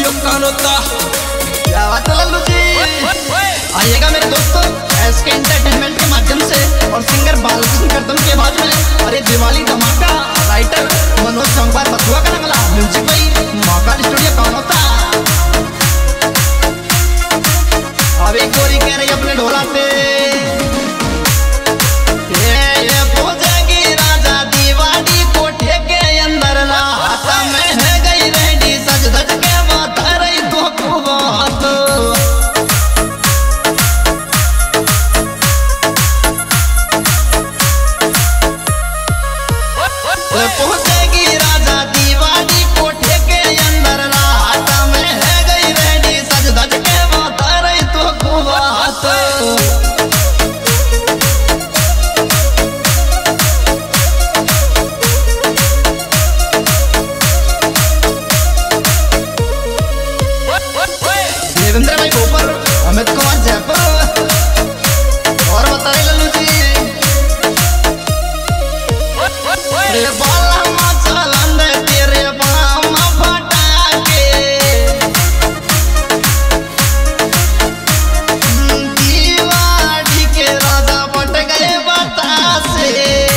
Studio Kanota. क्या बात है लल्लू जी, आइएगा मेरे दोस्तों एसके एंटरटेनमेंट के माध्यम से और सिंगर बालकृष्ण करदम के आवाज में। अरे दिवाली धमाका, राइटर मनोज संगवार बथुआ का नगला, म्यूजिक भाई महाकाल स्टूडियो कानोता। अब एक गोरी कह रही अपने ढोला से पहुंचेगी राजा दीवानी कोठे के अंदर रात में है गई रेडी सज धज के बता रही तो बात। देवेंद्र भाई गोपर, अमित कुमार जयपुर और बता रहे लल्लू जी बाला मचलन तेरे बाम फटाके दीवाड़ी के राजा बट गए बतासे।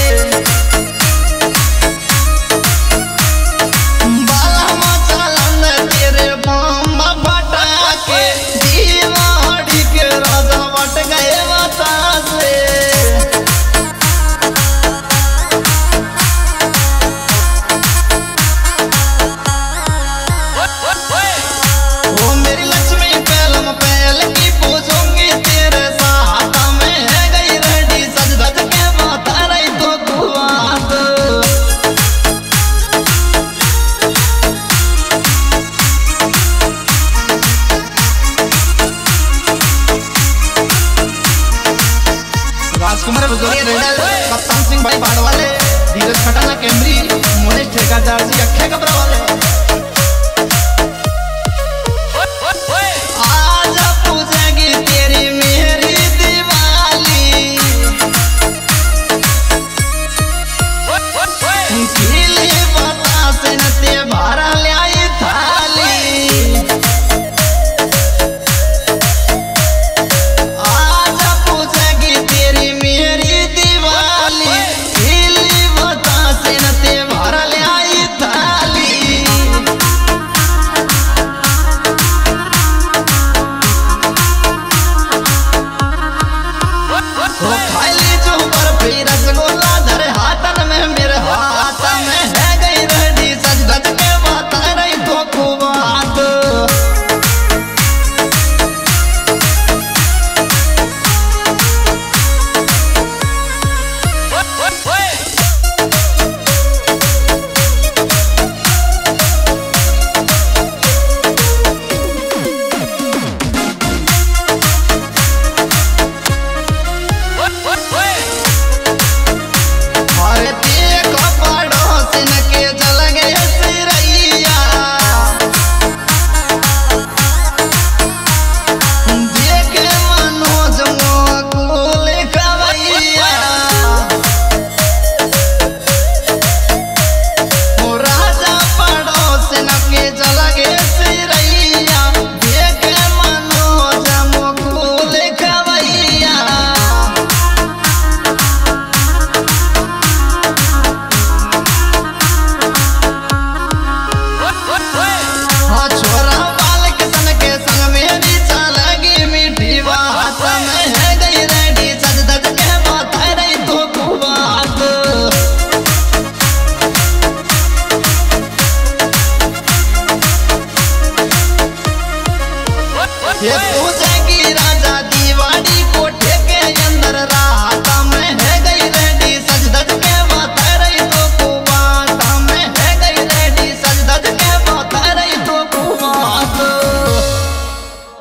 बाला मचलन तेरे बाम फटाके दीवाड़ी के राजा बट गए बतासे। राजकुमार कप्तान सिंह भाई बाड़वाले, धीरज खटाना कैमरी, मोनेश ठेकेदार जी अखे कपड़ा वाले। आज पूजेगी तेरी मेरी दिवाली खिली बतासे न ते भरा लाई थाली। आज पूजेगी तेरी मेरी दिवाली खिली बतासे न ते भरा लाई थाली। वो खाली जो बर्फी रसगुल्ला धरे हाथन में मेरे हाथ में है गई रेडी सज धज के बता रही तो खूब बात। ये